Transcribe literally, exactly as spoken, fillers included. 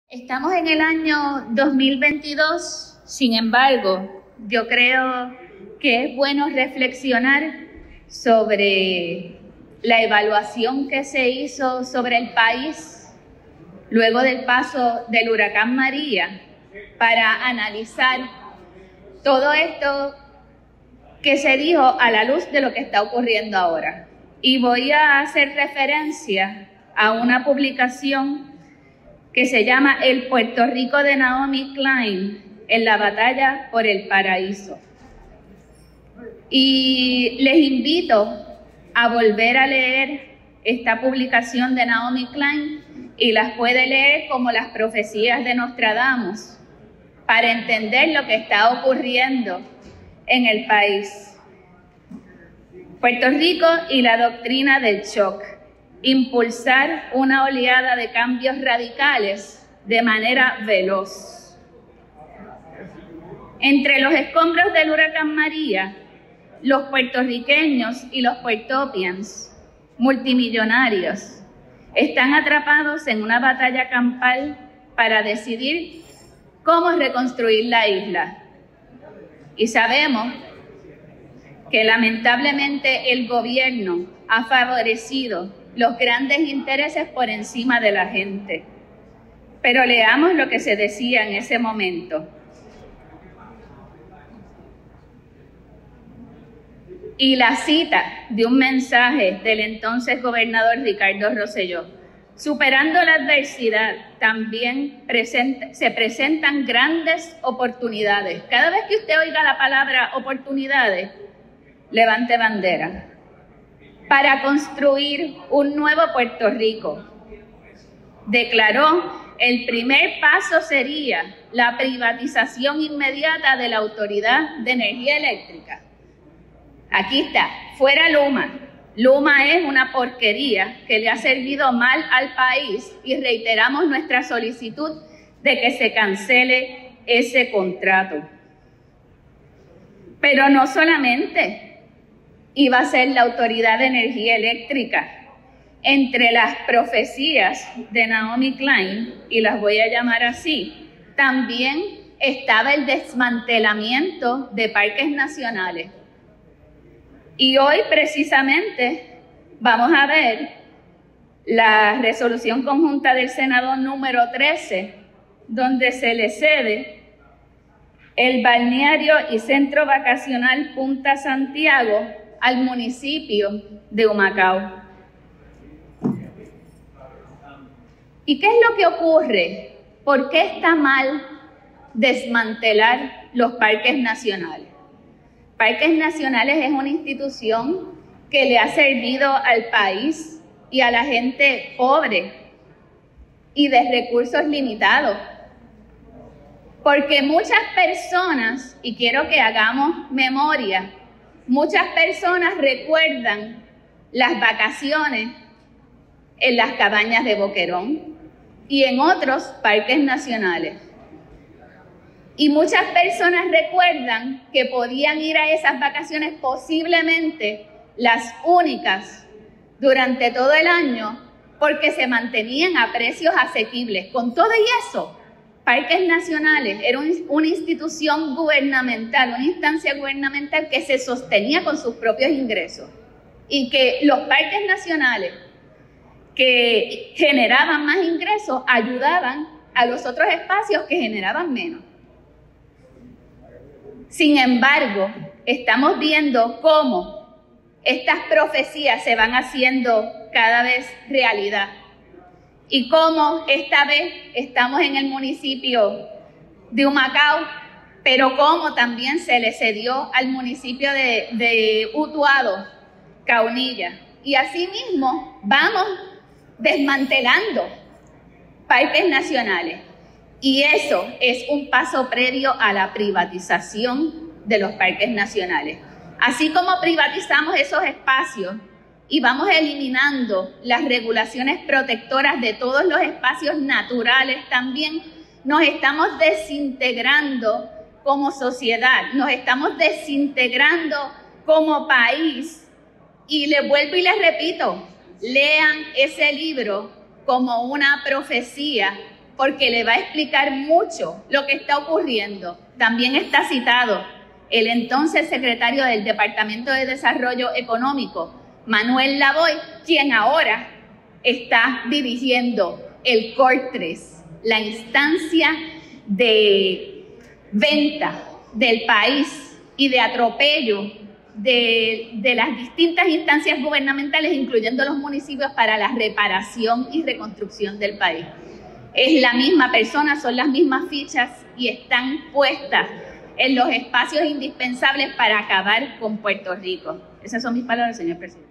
Estamos en el año dos mil veintidós, sin embargo, yo creo que es bueno reflexionar sobre la evaluación que se hizo sobre el país luego del paso del huracán María para analizar todo esto que se dijo a la luz de lo que está ocurriendo ahora. Y voy a hacer referencia a una publicación que se llama El Puerto Rico de Naomi Klein en la batalla por el paraíso. Y les invito a volver a leer esta publicación de Naomi Klein y las puede leer como las profecías de Nostradamus para entender lo que está ocurriendo en el país. Puerto Rico y la doctrina del shock. Impulsar una oleada de cambios radicales de manera veloz. Entre los escombros del huracán María, los puertorriqueños y los puertopians, multimillonarios, están atrapados en una batalla campal para decidir cómo reconstruir la isla. Y sabemos que lamentablemente el gobierno ha favorecido los grandes intereses por encima de la gente. Pero leamos lo que se decía en ese momento. Y la cita de un mensaje del entonces gobernador Ricardo Rosselló. Superando la adversidad, también presenta, se presentan grandes oportunidades. Cada vez que usted oiga la palabra oportunidades, levante bandera. Para construir un nuevo Puerto Rico. Declaró, el primer paso sería la privatización inmediata de la Autoridad de Energía Eléctrica. Aquí está, fuera Luma. Luma es una porquería que le ha servido mal al país y reiteramos nuestra solicitud de que se cancele ese contrato. Pero no solamente iba a ser la Autoridad de Energía Eléctrica. Entre las profecías de Naomi Klein, y las voy a llamar así, también estaba el desmantelamiento de parques nacionales. Y hoy precisamente vamos a ver la resolución conjunta del Senado número trece, donde se le cede el balneario y centro vacacional Punta Santiago al municipio de Humacao. ¿Y qué es lo que ocurre? ¿Por qué está mal desmantelar los parques nacionales? Parques Nacionales es una institución que le ha servido al país y a la gente pobre y de recursos limitados. Porque muchas personas, y quiero que hagamos memoria, muchas personas recuerdan las vacaciones en las cabañas de Boquerón y en otros parques nacionales. Y muchas personas recuerdan que podían ir a esas vacaciones, posiblemente las únicas durante todo el año, porque se mantenían a precios asequibles. Con todo y eso, Parques Nacionales era un, una institución gubernamental, una instancia gubernamental que se sostenía con sus propios ingresos y que los parques nacionales que generaban más ingresos ayudaban a los otros espacios que generaban menos. Sin embargo, estamos viendo cómo estas profecías se van haciendo cada vez realidad. Y cómo esta vez estamos en el municipio de Humacao, pero cómo también se le cedió al municipio de, de Utuado, Caunilla. Y asimismo vamos desmantelando parques nacionales. Y eso es un paso previo a la privatización de los parques nacionales. Así como privatizamos esos espacios, y vamos eliminando las regulaciones protectoras de todos los espacios naturales, también nos estamos desintegrando como sociedad, nos estamos desintegrando como país. Y les vuelvo y les repito, lean ese libro como una profecía porque le va a explicar mucho lo que está ocurriendo. También está citado el entonces secretario del Departamento de Desarrollo Económico, Manuel Lavoy, quien ahora está dirigiendo el CORTRES, la instancia de venta del país y de atropello de, de las distintas instancias gubernamentales, incluyendo los municipios, para la reparación y reconstrucción del país. Es la misma persona, son las mismas fichas y están puestas en los espacios indispensables para acabar con Puerto Rico. Esas son mis palabras, señor presidente.